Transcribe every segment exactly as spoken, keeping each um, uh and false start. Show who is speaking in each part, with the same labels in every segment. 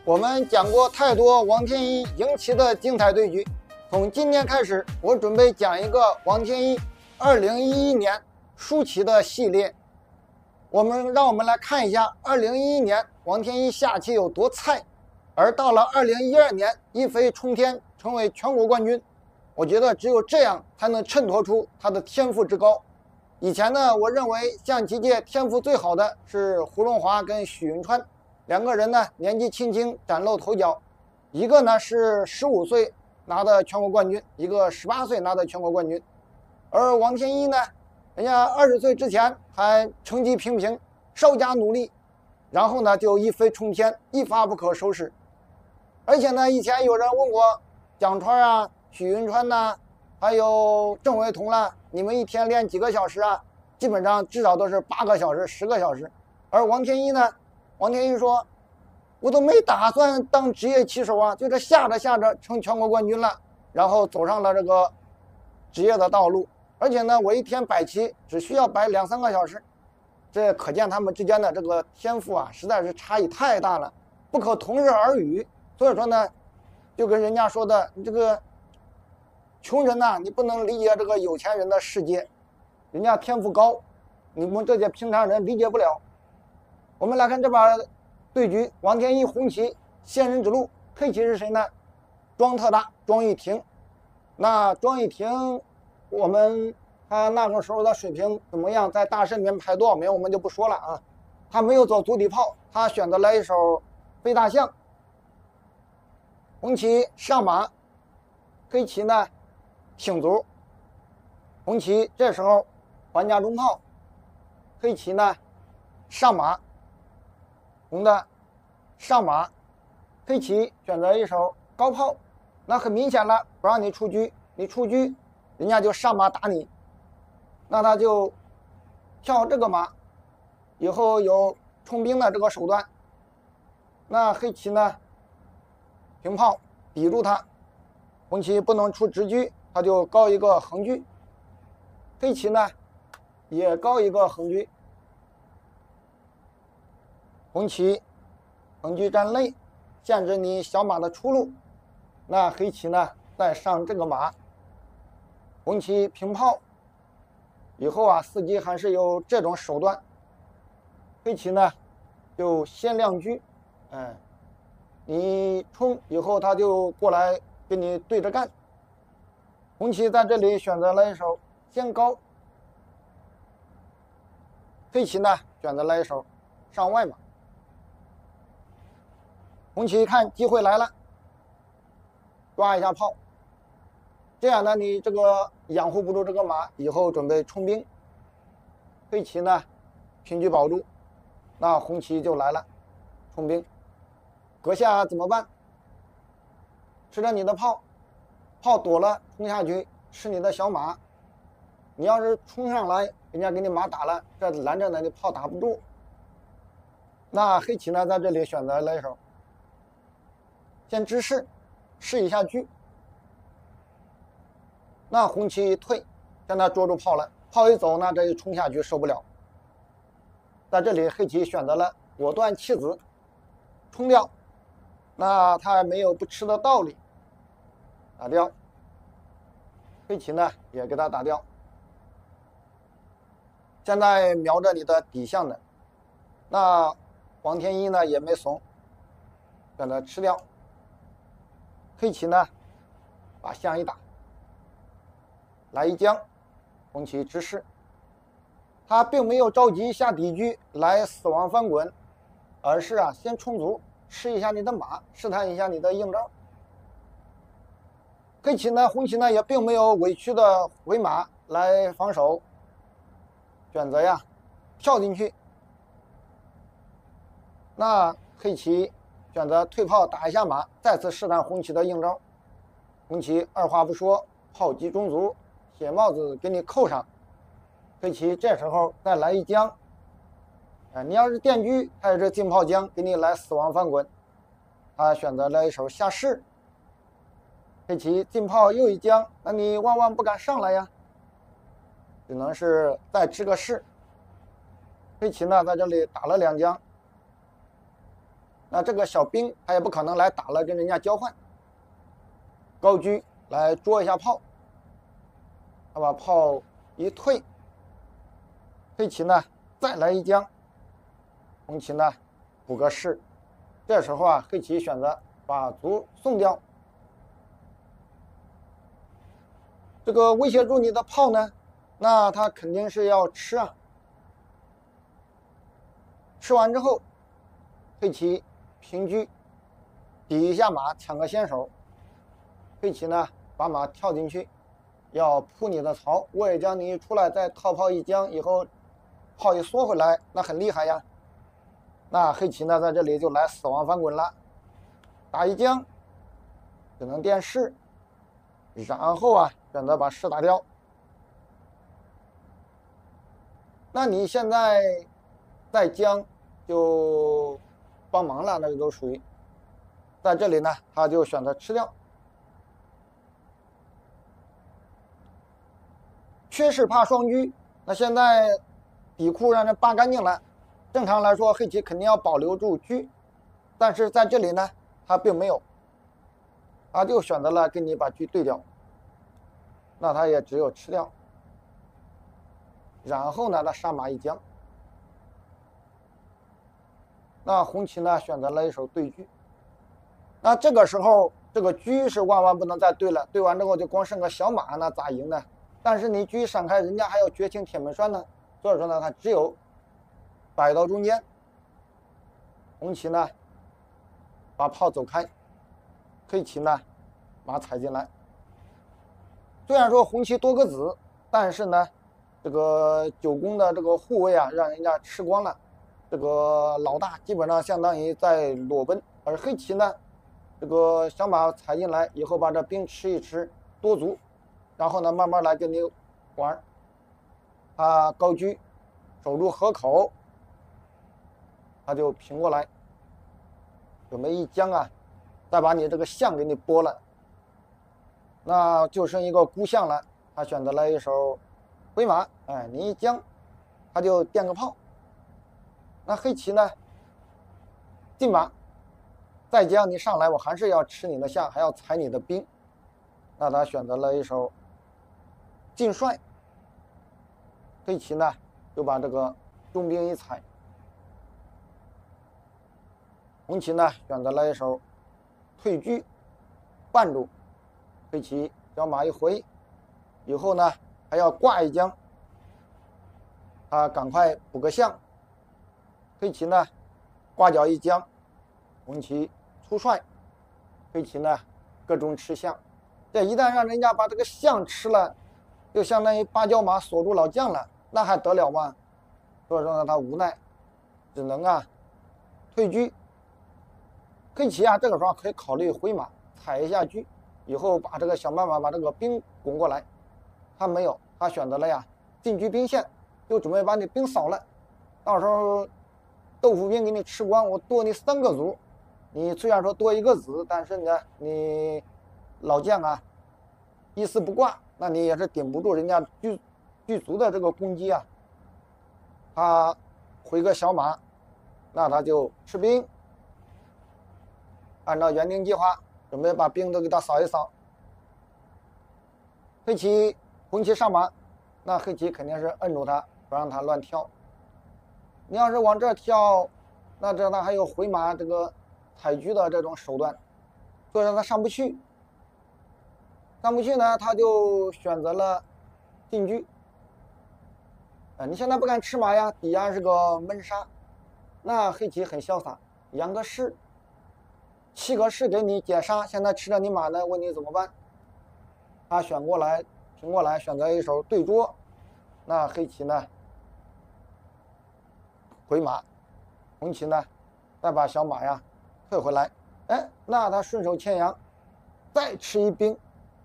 Speaker 1: 我们讲过太多王天一赢棋的精彩对局，从今天开始，我准备讲一个王天一二零一一年输棋的系列。我们让我们来看一下二零一一年王天一下棋有多菜，而到了二零一二年一飞冲天，成为全国冠军。我觉得只有这样才能衬托出他的天赋之高。以前呢，我认为象棋界天赋最好的是胡荣华跟许云川。两个人呢年纪轻轻崭露头角，一个呢是十五岁拿的全国冠军，一个十八岁拿的全国冠军。而王天一呢，人家二十岁之前还成绩平平，稍加努力，然后呢就一飞冲天，一发不可收拾。而且呢，以前有人问我蒋川啊、许云川呐、啊，还有郑惟桐啦，你们一天练几个小时啊？基本上至少都是八个小时、十个小时。而王天一呢？王天一说：“我都没打算当职业棋手啊，就这下着下着成全国冠军了，然后走上了这个职业的道路。而且呢，我一天摆棋只需要摆两三个小时，这可见他们之间的这个天赋啊，实在是差异太大了，不可同日而语。所以说呢，就跟人家说的，你这个穷人呐、啊，你不能理解这个有钱人的世界，人家天赋高，你们这些平常人理解不了。”我们来看这把对局，王天一红棋仙人指路，黑棋是谁呢？庄特大，庄玉婷。那庄玉婷，我们他那个时候的水平怎么样？在大胜里面排多少名，我们就不说了啊。他没有走足底炮，他选择了一手飞大象。红棋上马，黑棋呢挺卒。红棋这时候还家中炮，黑棋呢上马。红的上马，黑棋选择一手高炮，那很明显了，不让你出车，你出车，人家就上马打你，那他就跳这个马，以后有冲兵的这个手段。那黑棋呢，平炮抵住他，红棋不能出直车，他就高一个横车，黑棋呢也高一个横车。红棋横车占肋，限制你小马的出路。那黑棋呢，再上这个马，红棋平炮。以后啊，伺机还是有这种手段。黑棋呢，就先亮车，哎，你冲以后，他就过来跟你对着干。红棋在这里选择了一手先高，黑棋呢选择了一手上外马。红棋看机会来了，抓一下炮，这样呢，你这个养护不住这个马，以后准备冲兵。黑棋呢，平车保住，那红棋就来了，冲兵。阁下怎么办？吃着你的炮，炮躲了，冲下去吃你的小马。你要是冲上来，人家给你马打了，这拦着呢，你炮打不住。那黑棋呢，在这里选择了一手。先直试，试一下车。那红棋一退，将他捉住炮了。炮一走，那这一冲下去受不了。在这里，黑棋选择了果断弃子，冲掉。那他没有不吃的道理，打掉。黑棋呢也给他打掉。现在瞄着你的底象的，那王天一呢也没怂，选择吃掉。黑棋呢，把象一打，来一将，红棋直视。他并没有着急下底车来死亡翻滚，而是啊先冲卒，试一下你的马，试探一下你的应招。黑棋呢，红棋呢也并没有委屈的回马来防守，选择呀跳进去。那黑棋选择退炮打一下马，再次试探红棋的应招。红棋二话不说，炮击中卒，铁帽子给你扣上。黑棋这时候再来一将，哎，你要是电车，还有这进炮将给你来死亡翻滚。他选择了一手下士。黑棋进炮又一将，那你万万不敢上来呀，只能是再吃个士。黑棋呢在这里打了两将。 那这个小兵他也不可能来打了跟人家交换。高车来捉一下炮，他把炮一退，黑棋呢再来一将，红棋呢补个士。这时候啊，黑棋选择把卒送掉。这个威胁住你的炮呢，那他肯定是要吃啊。吃完之后，黑棋平车，抵一下马，抢个先手。黑棋呢把马跳进去，要扑你的曹。我也将你一出来，再套炮一将，以后炮一缩回来，那很厉害呀。那黑棋呢在这里就来死亡翻滚了，打一将只能垫士，然后啊选择把士打掉。那你现在再将就帮忙了，那个都属于在这里呢，他就选择吃掉。缺士怕双车，那现在底库让人扒干净了。正常来说，黑棋肯定要保留住车，但是在这里呢，他并没有，他就选择了跟你把车对掉，那他也只有吃掉。然后呢，他杀马一将。那红棋呢选择了一手对车。那这个时候，这个车是万万不能再对了，对完之后就光剩个小马，那咋赢呢？但是你车闪开，人家还要绝情铁门栓呢，所以说呢，他只有摆到中间。红棋呢把炮走开，黑棋呢马踩进来。虽然说红棋多个子，但是呢，这个九宫的这个护卫啊，让人家吃光了。这个老大基本上相当于在裸奔，而黑棋呢，这个小马踩进来以后，把这兵吃一吃，多卒。然后呢，慢慢来跟你玩。他高车守住河口，他就平过来，准备一将啊，再把你这个象给你剥了，那就剩一个孤象了。他选择了一手回马，哎，你一将，他就垫个炮。那黑棋呢，进马，再将你上来，我还是要吃你的象，还要踩你的兵。那他选择了一手进帅，黑棋呢就把这个中兵一踩。红棋呢选择了一手退车绊住，黑棋小马一回，以后呢还要挂一将，他赶快补个象。黑棋呢挂角一将，红棋出帅，黑棋呢各种吃象。这一旦让人家把这个象吃了，就相当于芭蕉马锁住老将了，那还得了吗？所以说呢，他无奈，只能啊退车。黑棋啊，这个时候可以考虑回马踩一下车，以后把这个想办法把这个兵拱过来。他没有，他选择了呀进车兵线，就准备把你兵扫了。到时候豆腐兵给你吃光，我多你三个卒。你虽然说多一个子，但是呢，你老将啊一丝不挂，那你也是顶不住人家巨巨卒的这个攻击啊。他回个小马，那他就吃兵，按照原定计划准备把兵都给他扫一扫。黑棋红棋上马，那黑棋肯定是摁住他，不让他乱跳。你要是往这跳，那这他还有回马这个踩车的这种手段，所以说他上不去。上不去呢，他就选择了进车。啊，你现在不敢吃马呀，底下是个闷杀。那黑棋很潇洒，扬个士，七个士给你解杀，现在吃着你马呢，问你怎么办？他选过来，平过来，选择一手对捉。那黑棋呢，回马，红棋呢，再把小马呀退回来。哎，那他顺手牵羊，再吃一兵。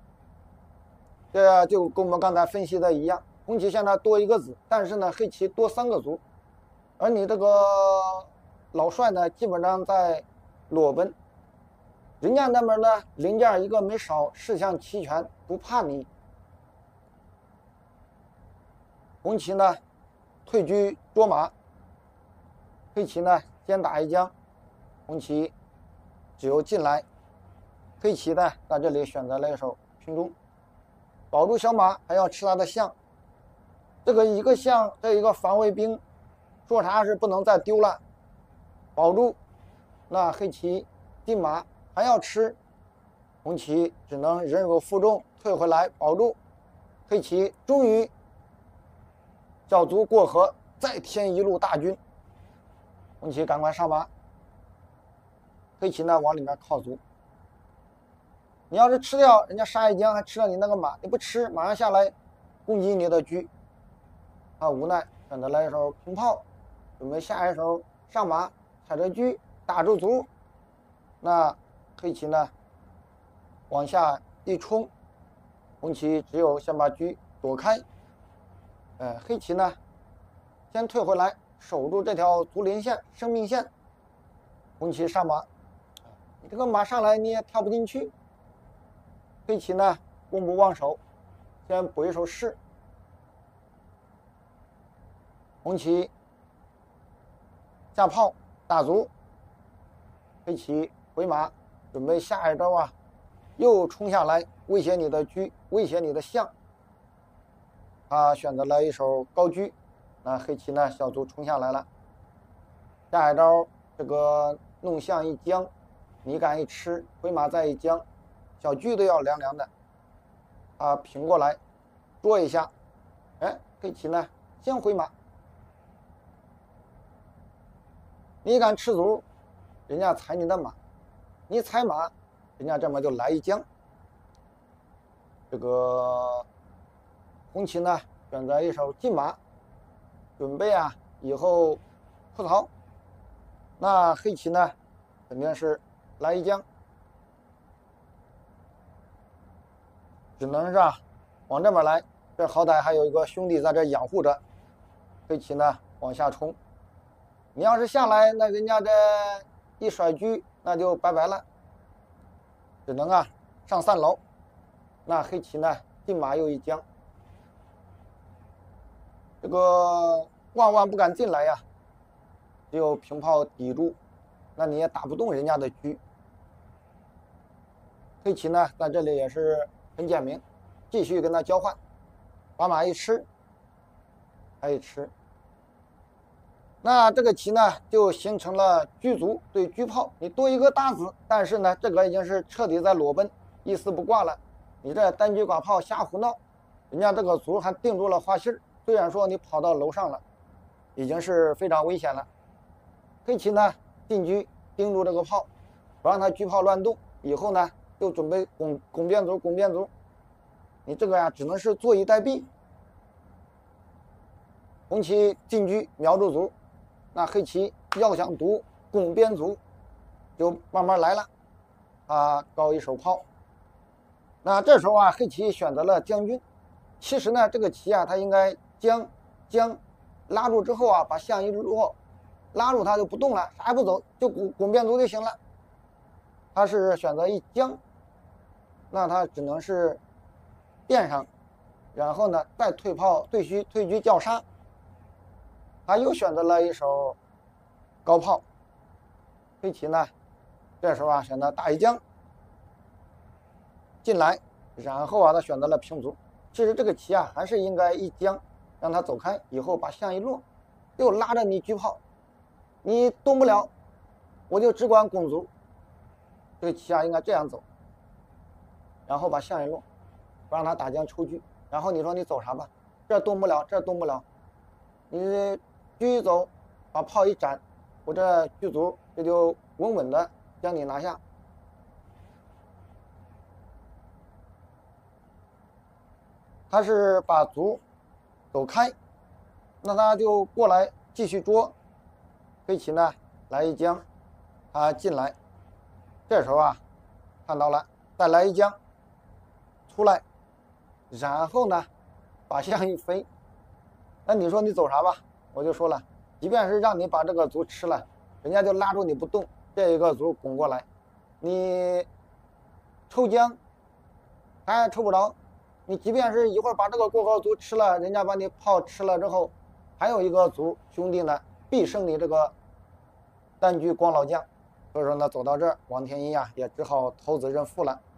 Speaker 1: 这就跟我们刚才分析的一样，红棋现在多一个子，但是呢，黑棋多三个卒，而你这个老帅呢，基本上在裸奔，人家那边呢零件一个没少，士象齐全，不怕你。红棋呢退车捉马，黑棋呢先打一将， 红旗只有进来，黑棋呢在这里选择了一手平中，保住小马，还要吃他的象。这个一个象，这一个防卫兵，说啥是不能再丢了，保住。那黑棋进马还要吃，红棋只能忍辱负重退回来保住。黑棋终于小卒过河，再添一路大军。红棋赶快上马，黑棋呢往里面靠卒。你要是吃掉人家杀一将，还吃了你那个马，你不吃，马上下来攻击你的车。啊，无奈选择了一手平炮，准备下一手上马踩着车打住卒。那黑棋呢往下一冲，红棋只有先把车躲开。呃，黑棋呢先退回来，守住这条卒连线生命线。红棋上马，你这个马上来你也跳不进去。黑棋呢攻不忘守，先补一手士。红棋下炮打卒，黑棋回马准备下一招啊，又冲下来威胁你的车，威胁你的象。他选择了一手高车，那黑棋呢小卒冲下来了。下一招这个弄象一将，你敢一吃，回马再一将，小车都要凉凉的。啊，平过来捉一下，哎，黑棋呢先回马。你敢吃卒，人家踩你的马，你踩马，人家这么就来一将。这个红棋呢选择一手进马，准备啊以后扑逃。那黑棋呢肯定是来一将，只能是啊往这边来，这好歹还有一个兄弟在这养护着。黑棋呢往下冲，你要是下来，那人家这一甩车，那就拜拜了，只能啊上三楼。那黑棋呢进马又一将，这个万万不敢进来呀，只有平炮抵住，那你也打不动人家的车。黑棋呢在这里也是很简明，继续跟他交换，把马一吃，还一吃。那这个棋呢就形成了车卒对车炮，你多一个大子，但是呢这个已经是彻底在裸奔，一丝不挂了。你这单车寡炮瞎胡闹，人家这个卒还定住了花心，虽然说你跑到楼上了，已经是非常危险了。黑棋呢进车盯住这个炮，不让他车炮乱动，以后呢就准备拱拱边卒拱边卒，你这个呀只能是坐以待毙。红棋进车瞄住卒，那黑棋要想读拱边卒就慢慢来了，啊，高一手炮。那这时候啊黑棋选择了将军，其实呢这个棋啊他应该将将拉住之后啊把象一落，拉住他就不动了，啥也不走，就拱拱边卒就行了。他是选择一将，那他只能是垫上，然后呢再退炮退车退车叫杀。他又选择了一手高炮，黑棋呢这时候啊选择打一将进来，然后啊他选择了平卒。其实这个棋啊还是应该一将让他走开，以后把象一落，又拉着你车炮，你动不了，我就只管拱卒。这个棋啊应该这样走，然后把象一落，不让他打将抽车，然后你说你走啥吧，这动不了，这动不了，你车一走，把炮一斩，我这车卒这就稳稳的将你拿下。他是把卒走开，那他就过来继续捉。黑棋呢来一将，他进来，这时候啊看到了，再来一将出来，然后呢把象一飞。那你说你走啥吧？我就说了，即便是让你把这个卒吃了，人家就拉住你不动，这一个卒拱过来，你抽将还抽不着。你即便是一会儿把这个过河卒吃了，人家把你炮吃了之后，还有一个卒兄弟呢必胜你这个单车光老将， 所以说呢，走到这儿，王天一呀也只好投资认负了。